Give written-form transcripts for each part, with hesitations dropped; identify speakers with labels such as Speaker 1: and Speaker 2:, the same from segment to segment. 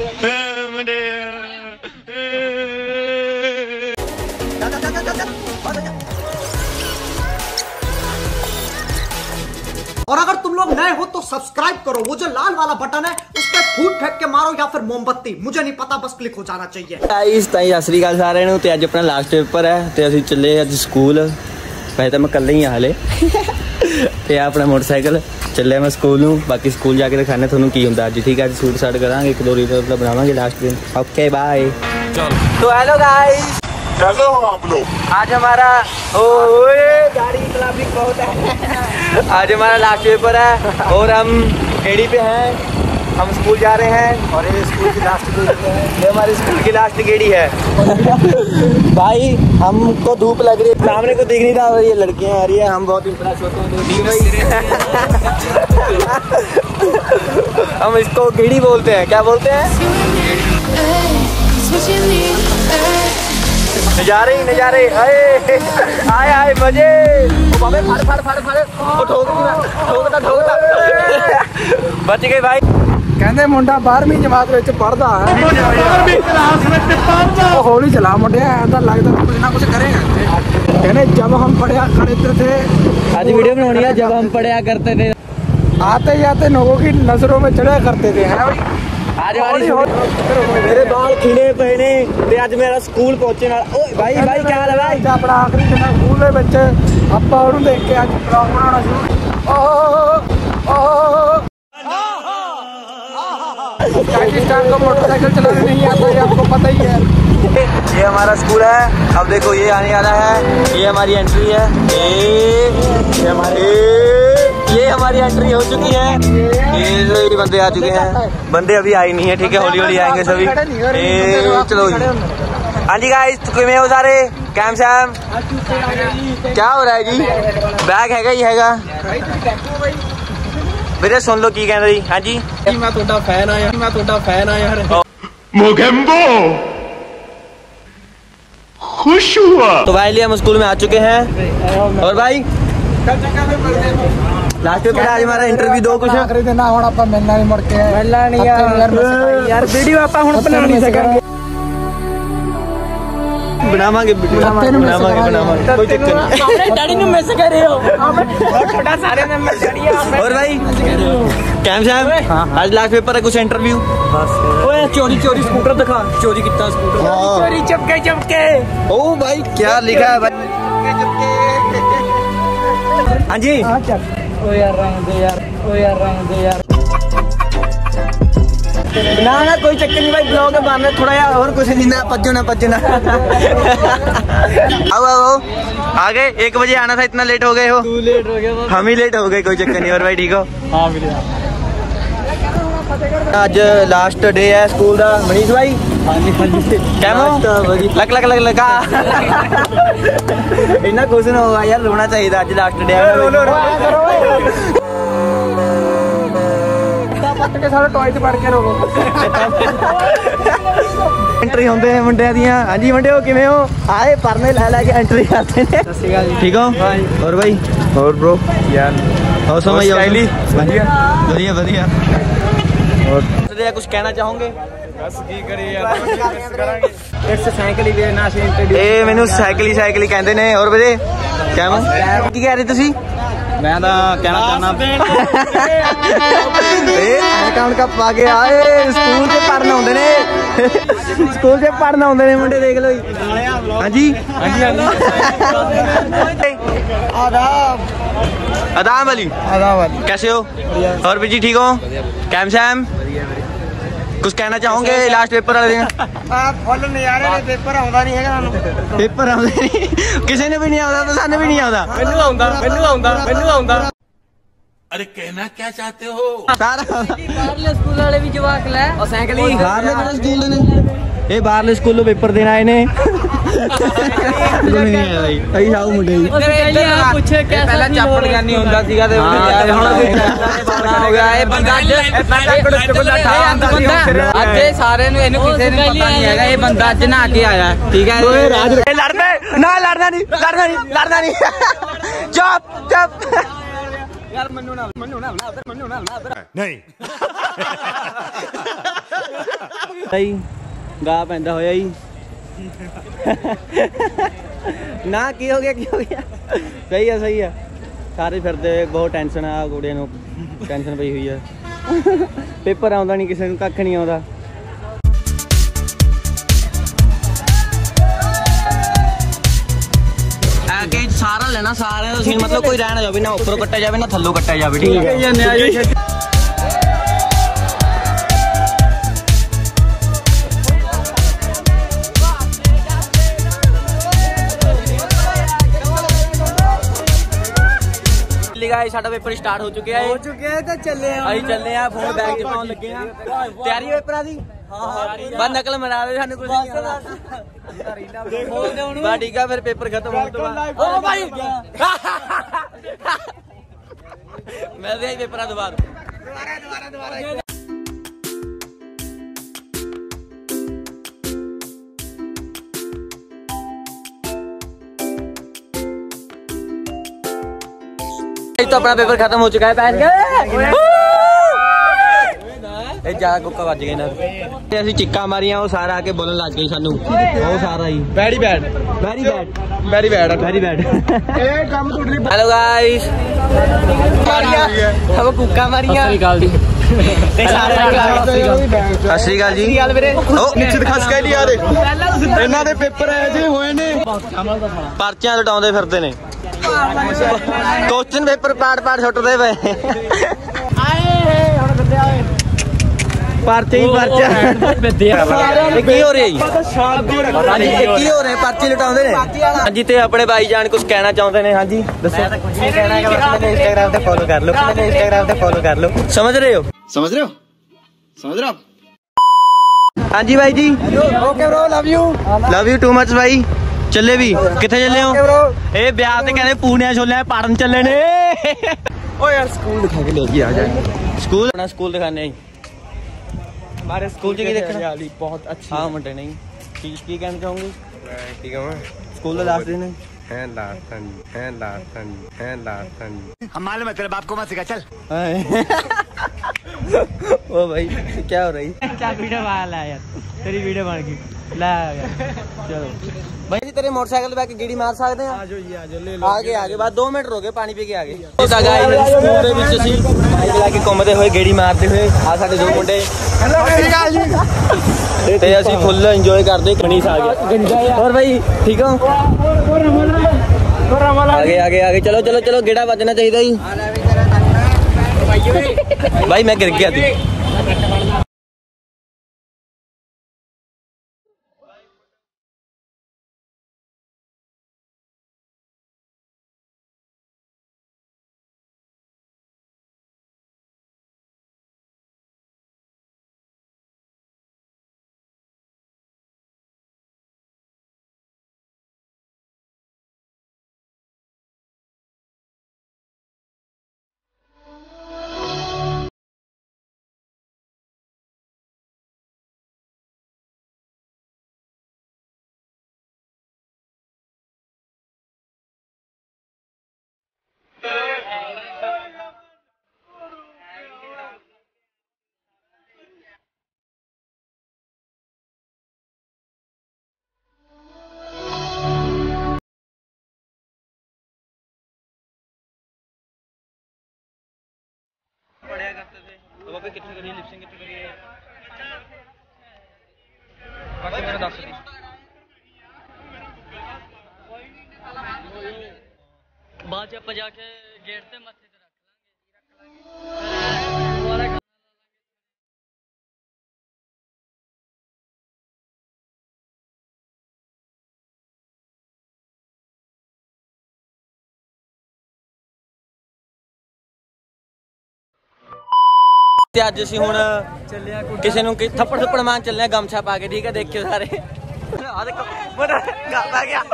Speaker 1: और अगर तुम लोग नए हो तो सब्सक्राइब करो, वो जो लाल वाला बटन है उस पर फूट फेंक के मारो या फिर मोमबत्ती, मुझे नहीं पता, बस क्लिक हो जाना चाहिए।
Speaker 2: गाइस ताई सत श्री अकाल सारे ਨੂੰ ਤੇ ਅੱਜ ਆਪਣਾ ਲਾਸਟ ਪੇਪਰ ਹੈ ਤੇ ਅਸੀਂ ਚੱਲੇ ਅੱਜ ਸਕੂਲ। ਵੈਸੇ ਤਾਂ ਮੈਂ ਇਕੱਲਾ ਹੀ ਆ ਹਲੇ ਤੇ ਆਪਣਾ ਮੋਟਰਸਾਈਕਲ ਚੱਲਿਆ ਮੈਂ ਸਕੂਲ ਨੂੰ। ਬਾਕੀ ਸਕੂਲ ਜਾ ਕੇ ਦਿਖਾਣੇ ਤੁਹਾਨੂੰ ਕੀ ਹੁੰਦਾ ਅੱਜ। ਠੀਕ ਹੈ, ਅੱਜ ਸ਼ੂਟ ਸਾਟ ਕਰਾਂਗੇ, ਇੱਕ ਦੋ ਰੀਲ बनावांगे लास्ट दिन। Okay bye. तो हेलो गाइस,
Speaker 3: कैसे हो आप लोग?
Speaker 2: आज हमारा गाड़ी ट्रैफिक बहुत है। आज हमारा लास्ट पेपर है और हम गेड़ी पे हैं, हम स्कूल जा रहे हैं और ये स्कूल की लास्ट गेड़ी है, ये हमारी स्कूल की लास्ट गेड़ी है। भाई हमको धूप लग रही है, सामने को दिख नहीं रहा और ये लड़कियां आ रही है, हम बहुत इम्प्रेस होते हैं भाई। हम इसको गेड़ी बोलते हैं, क्या बोलते हैं? नजारे नजारे आए आए आए मजे। बाबे फड़ फड़ फड़ फड़ ठोकता बच गए भाई।
Speaker 4: कहते मुंडा 12वीं जमात ਵਿੱਚ ਪੜਦਾ ਹੈ, 12वीं ਕਲਾਸ ਵਿੱਚ ਪੜਦਾ। ਹੌਲੀ ਚਲਾ ਮੁੰਡਿਆ, ਐਂਦਾ ਲੱਗਦਾ ਕੁਝ ਨਾ ਕੁਝ ਕਰੇਗਾ। कहने जब हम पढ़ा करते थे,
Speaker 2: आज वीडियो बनानी है, जब हम पढ़ा करते थे,
Speaker 4: आते जाते लोगों की नजरों में चढ़ा करते थे।
Speaker 2: आज मेरे बाल खिले पे ने ते आज मेरा स्कूल पहुंचे ना। ओए भाई भाई क्या हाल है भाई?
Speaker 4: अपना आखिरी दिन स्कूल ਦੇ ਵਿੱਚ ਆਪਾਂ ਉਹਨੂੰ देख के आज ब्लॉग बनाना शुरू। पाकिस्तान को मोटरसाइकिल चलाने नहीं आता है, आपको पता ही है।
Speaker 2: ये हमारा स्कूल है। अब देखो ये आने वाला है, ये हमारी एंट्री है, ये हमारी एंट्री हो चुकी है। ये बंदे आ चुके हैं, बंदे अभी आए नहीं है। ठीक है, हौली हौली आएंगे सभी। चलो हाँ जी गाइस, किमें हो सारे? कैम सैम क्या हो रहा है जी? बैग हैगा ही हैगा ਵੀਰੇ, ਸੁਣ ਲੋ ਕੀ ਕਹਿੰਦਾ ਜੀ। हाँ जी,
Speaker 4: मैं ਤੁਹਾਡਾ फैन आया, मैं ਤੁਹਾਡਾ फैन आया।
Speaker 3: मोगेम्बो खुश हुआ।
Speaker 2: तो भाई लिए हम स्कूल में आ चुके हैं और भाई लास्ट पेपर आज हमारा इंटरव्यू दो कुछ
Speaker 4: आखिरी दिन ਹੁਣ ਆਪਾਂ ਮਿਲਣਾ ਨਹੀਂ, ਮੁੜ ਕੇ ਮਿਲਣਾ ਨਹੀਂ यार वीडियो ਆਪਾਂ ਹੁਣ ਬਣਾ नहीं सकेंगे।
Speaker 2: बनावांगे कोई चक्कर नहीं।
Speaker 4: डैडी नु मिस कर रहे हो छोटा सारे नंबर चढ़िए।
Speaker 2: और भाई कैम सैम आज लास्ट पेपर है, कुछ इंटरव्यू?
Speaker 4: ओए चोरी चोरी स्कूटर दिखा, चोरी कितना स्कूटर, चोरी चपके चपके।
Speaker 2: ओ भाई क्या लिखा है भाई? हाँ जी,
Speaker 4: ओ यार रंग दे यार, ओ यार रंग दे यार।
Speaker 2: ना ना कोई चक्कर नहीं भाई, ब्लॉग है बाहर थोड़ा यार और कुछ नहीं ना, पज्जो ना आओ आओ आ गए। 1 बजे आना था, इतना लेट हो गए हो?
Speaker 4: तू लेट हो गया,
Speaker 2: हम ही लेट हो गए, कोई चक्कर नहीं। और भाई ठीक हो?
Speaker 4: हाँ भैया।
Speaker 2: आज लास्ट डे है स्कूल का। मनीष भाई कैमो लग लग लग लगा इतना खुश ना होगा यार, रोना चाहिए था। आज लास्ट डे है।
Speaker 4: के सारे टॉयज पढ़ के रोको।
Speaker 2: एंट्री होंदे हैं मुंडिया दियां। हाँ जी मुंडे हो, किवें हो? आए परने ला ला के एंट्री करते हैं। ठीक हो? और भाई और ब्रो यार और समझ स्टाइली बढ़िया बढ़िया बढ़िया। और कुछ कहना चाहोगे?
Speaker 4: बस की करिए यार, एक से साइकिल ही देना से इंट्रोड्यूस।
Speaker 2: ए मेनू साइकिल ही कहंदे ने। और बजे क्या की कह रहे तुसी?
Speaker 4: मैं तो कहना चाहना
Speaker 2: अकाउंट का पा के आए स्कूल से पढ़ना होंदे ने, स्कूल से पढ़ना होंदे ने मुंडे, देख लो। हाँ जी आदाब आदाब अली, कैसे हो? और जी ठीक हो? कैम सैम कुछ कहना चाहोगे लास्ट पेपर वाले दिन?
Speaker 4: फुल नजारे ने, पेपर आउंदा नहीं हैगा सानू,
Speaker 2: पेपर आउंदे नहीं, किसी ने भी नहीं आउंदा तो सानू भी नहीं आउंदा।
Speaker 4: मैनू आउंदा।
Speaker 3: अरे कहना क्या चाहते हो?
Speaker 2: सारा
Speaker 5: बाहरले स्कूल वाले भी जवाक ले और साइकिल ही
Speaker 2: बाहरले स्कूल ने, ये बाहरले स्कूलों पेपर देना आए ने। नहीं आया भाई, सही साऊ मुंडे जी।
Speaker 5: पूछे कैसा
Speaker 4: पहला चापड़ करनी ਹੁੰਦਾ ਸੀਗਾ ਤੇ ਹੁਣ ਹੋ ਗਿਆ ਇਹ ਬੰਦਾ ਅੱਜ ਸਾਰੇ ਨੂੰ ਇਹਨੂੰ ਕਿਸੇ ਨੂੰ ਪਤਾ ਨਹੀਂ ਹੈਗਾ, ਇਹ ਬੰਦਾ ਅੱਜ ਨਹਾ ਕੇ ਆਇਆ। ठीक है,
Speaker 2: लड़ने ना, लड़ना नहीं चुप चुप
Speaker 3: नहीं
Speaker 2: भाई गा पैंदा होया ही ना की हो गया सही है सारे फिरदे बहुत टेंशन आ कुड़ियां नूं टेंशन पई हुई है पेपर आउंदा नहीं किसी नूं कख नहीं आउंदा सारा लेना सारे मतलब कोई रहना जाए ना ऊपर कट्टा जाए ना थल्लों कट्टा जाए ठीक है साडा पेपर स्टार्ट हो चुके हैं तो चले हैं फोन बैग च पाउण लगे हैं तैयारी पेपरां दी बस नकल मरा दे सानू कुछ नहीं बस ठीक है फिर पेपर खत्म होने तो बाद ओ भाई मैं भी पेपर दोबारा तो अपना पेपर खत्म हो चुका है पहन के जा कुक्का बज गए ना ਅਸੀਂ चिक्का मारियां वो सारा आके बोलन लग गई सानू बहुत सारा ही वेरी बैड हेलो गाइस हम कुक्का मारियां ਤੇ ਸਾਰੇ ਸਤਿ ਸ਼੍ਰੀ ਅਕਾਲ ਜੀ ਵੀਰੇ
Speaker 4: ਨਿਸ਼ਚਿਤ ਖਸ ਕੇ ਲਈ ਆ ਦੇ ਇਹਨਾਂ ਦੇ ਪੇਪਰ ਐ ਜੇ ਹੋਏ ਨੇ
Speaker 2: ਪਰਚੀਆਂ ਲਟਾਉਂਦੇ ਫਿਰਦੇ ਨੇ क्वेश्चन पेपर पाड़ सुटते पे पर्चे ही पर्चा की हो रही पर्ची लटाउंदे ने हां जी ते अपने भाईजान कुछ कहना चाहते ने हां जी दसो इंस्टाग्राम पे फॉलो कर लो समझ रहे हो हां जी भाई जी
Speaker 4: okay bro love you
Speaker 2: too much भाई चले भी किथे चले हो ए ब्याह ते कहंदे पूने छोले पढ़न चले ने ओ यार स्कूल दिखा के लेके आ जाए स्कूल अपना स्कूल दिखाने आई हमारे स्कूल की देखना वाली बहुत अच्छी हां मुंडे नहीं की कहना चाहूंगी ठीक है स्कूल दा लास्ट दिन है लास्ट
Speaker 3: हम मालूम है तेरे बाप को मत सिखा चल
Speaker 2: ओ भाई क्या हो रही क्या वीडियो वाला यार तेरी वीडियो बन गई ला चलो भाई जी तेरे मोटरसाइकिल पे गेड़ी मार सकते हैं आजो जी आजो ले लो आगे बाद 2 मिनट रुके पानी पी के आगे तो गाइस स्कूल ਦੇ ਵਿੱਚ ਅਸੀਂ ਬਾਈਕ ਲਾ ਕੇ ਘੁੰਮਦੇ ਹੋਏ ਗੇੜੀ ਮਾਰਦੇ ਹੋਏ ਆ ਸਾਡੇ ਦੋ ਮੁੰਡੇ ਤੇ ਅਸੀਂ ਫੁੱਲ ਇੰਜੋਏ ਕਰਦੇ ਗਣੀਸ਼ ਆ ਗਿਆ और भाई ठीक हो आगे चलो गेड़ा बजना चाहिए जी भाई मैं गिर गया थी पढ़िया करते थे तो बाबे कितने करिए लिपसिंग कितने करिए बाकी मैंने 10 दी बाद जब जाके गेट पे मत्थे ते रख लांगे ਅੱਜ ਅਸੀਂ ਹੁਣ ਕਿਸੇ ਨੂੰ ਥੱਪੜ ਮਾਰ ਚੱਲੇ ਗਮਛਾ ਪਾ ਕੇ ਠੀਕ ਹੈ ਦੇਖਿਓ ਸਾਰੇ ਆ ਦੇਖੋ ਮੇਰਾ ਗਾਲ ਆ ਗਿਆ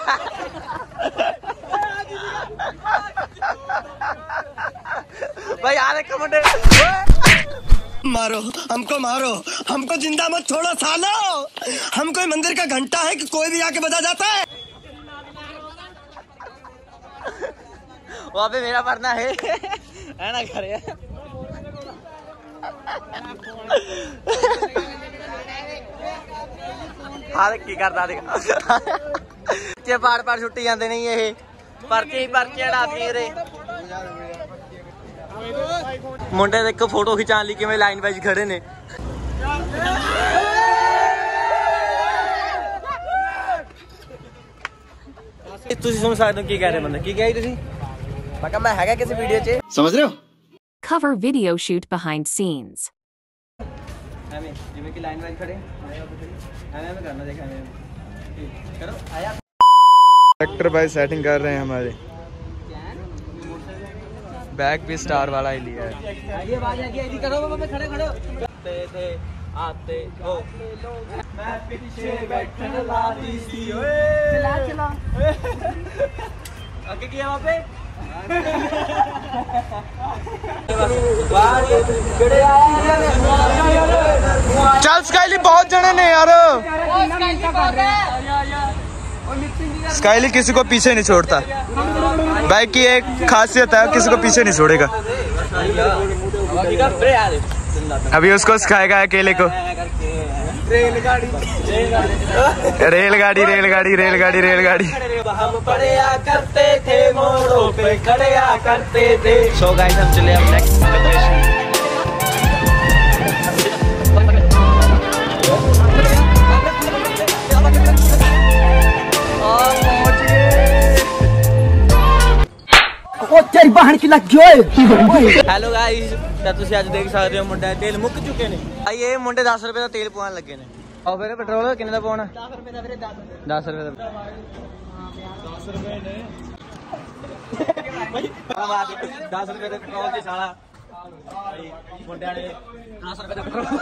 Speaker 2: भाई आ देखो मुंडे
Speaker 6: मारो हमको जिंदा मत छोड़ो सालो हम कोई मंदिर का घंटा है कि कोई भी आके बजा जाता है
Speaker 2: वहाँ पे मेरा पढ़ना है ना करे हर की करता देखा बच्चे पाड़ छुट्टी जाते नहीं ये परचे अड़ाती रे मुंडे देखो फोटो खिंचाने ली किवें लाइन वाइज खड़े ने तुसी सुन सकते हो की कह रहे बंदे की कही तुसी मैं कहा मैं हैगा किसी वीडियो च
Speaker 3: समझ रहे हो?
Speaker 7: Cover video shoot behind scenes.
Speaker 2: हमें जिਵੇਂ कि लाइन वाइज खड़े हमें करना देखा हमें करो आया
Speaker 4: एक्टर भाई सेटिंग कर रहे हैं हमारे बैग भी स्टार वाला ही लिया है।
Speaker 2: आगे आवाज आ गई करो बाबा खड़े थे आते हो मैं पीछे बैठने वाली सी ओए चला आगे किया वहां पे
Speaker 4: चल स्काइली बहुत जने ने यार स्काइली किसी को पीछे नहीं छोड़ता भाई की एक खासियत है किसी को पीछे नहीं छोड़ेगा। अभी उसको सिखाएगा अकेले को रेलगाड़ी
Speaker 2: हम पढ़या करते थे मोड़ों पे खड़या करते थे। सो गाइस हम चले अब नेक्स्ट लोकेशन हेलो गाइस तुसी आज देख सकते हो मुंडे तेल मुक चुके ने भाई ये मुंडे 10 रुपए का तेल पवान लगे ने और फिर पेट्रोल कितने का पवाना 10 रुपए का 10 रुपए का 10 रुपए का पेट्रोल जी साला मुंडे ने 10 रुपए का पेट्रोल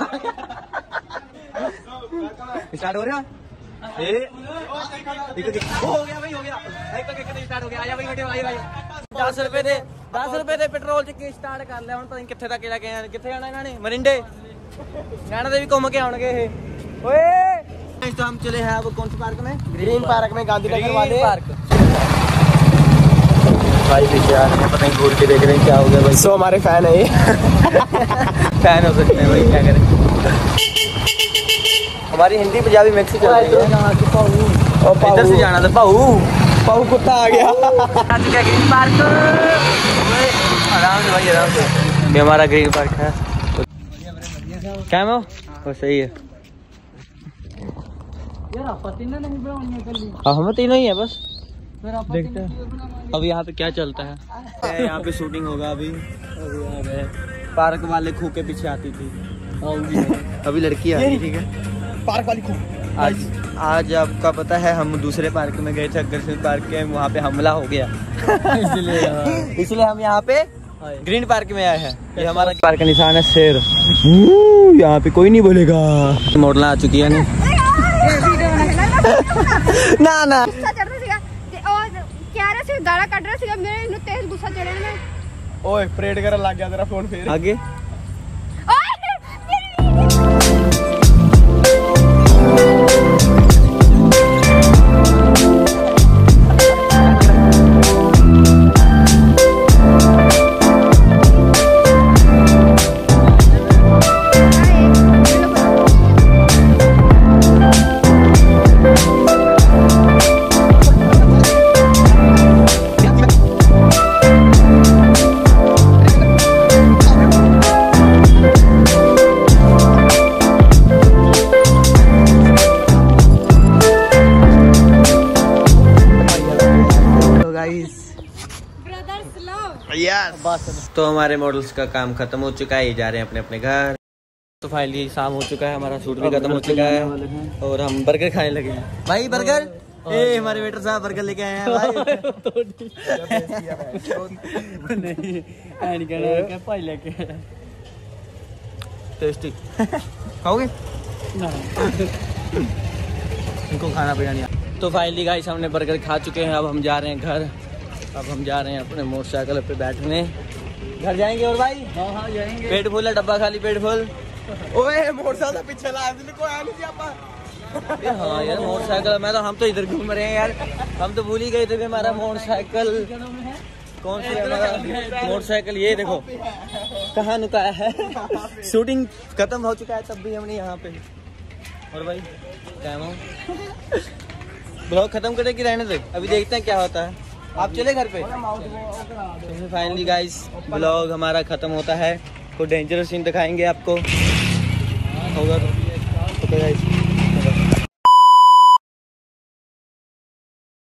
Speaker 2: स्टार्ट हो रहा हो गया भाई हो गया स्टार्ट हो गया आया भाई बेटे भाई 10 रुपए दे पेट्रोल च स्टार्ट कर लिया पता नहीं कितने तक लेके आए कितने जाना इन्होंने मरिंडे नैना दे भी घूम के आउणगे ये ओए तो हम चले हैं अब कौन से पार्क में ग्रीन पार्क में गांधीनगर वाले पार्क भाई पीछे आ रहे हैं पता नहीं घूर के देख रहे हैं क्या हो गया भाई
Speaker 4: सो हमारे फैन है ये
Speaker 2: फैन हो सकते हैं भाई क्या करें हमारी हिंदी पंजाबी मिक्स चल रही है इधर से जाना था पाऊ कुत्ता आ गया ग्रीन पार्क आराम से भाई आराम से ये हमारा ग्रीन पार्क है क्या वो सही है हम तीनों ही है बस देखते हैं अब यहाँ पे क्या चलता है यहाँ पे शूटिंग होगा अभी पार्क वाले खू के पीछे आती थी अभी लड़की आ रही ठीक है
Speaker 4: पार्क वाली खूब
Speaker 2: आज आपका पता है हम दूसरे पार्क में गए थे अग्रसेन पार्क के वहाँ पे हमला हो गया इसलिए हम यहाँ पे ग्रीन पार्क में आए हैं ये हमारा पार्क का निशान है शेर यहाँ पे कोई नहीं बोलेगा मॉडल आ चुकी है ना
Speaker 8: गाला कट रहा सीगा मेरे तेज गुस्सा चढ़े में
Speaker 4: ओए परेड कर लग गया तेरा फोन फिर
Speaker 2: आगे तो हमारे मॉडल्स का काम खत्म हो चुका है ये जा रहे हैं अपने अपने घर तो फाइनली शाम हो चुका है हमारा शूट भी खत्म हो चुका है और हम बर्गर खाने लगे हैं भाई बर्गर ए हमारे वेटर साहब बर्गर लेके आए हैं भाई नहीं लेके टेस्टी खाओगे इनको खाना पीना नहीं तो फाइनली गाइस हमने बर्गर खा चुके हैं अब हम जा रहे हैं घर अब हम जा रहे हैं अपने मोटरसाइकिल पे बैठने घर जाएंगे और भाई हाँ जाएंगे पेट फुल है डब्बा खाली पेट फुल
Speaker 4: ओए मोटरसाइकिल पीछे ला दिल को आ नहीं आपा
Speaker 2: हाँ यार मोटरसाइकिल मैं तो हम तो इधर घूम रहे हैं यार हम तो भूल ही गए थे कि हमारा मोटरसाइकिल कौन सी मोटरसाइकिल ये देखो कहाँ नुकाया है। शूटिंग खत्म हो चुका है तब भी हमने यहाँ पे। और भाई टाइम हो ब्लॉग खत्म करे कि रहने दे, अभी देखते हैं क्या होता है। आप चले घर पे। फाइनली गाइस ब्लॉग हमारा खत्म होता है। कोई डेंजरस सीन दिखाएंगे आपको होगा तो गाइस।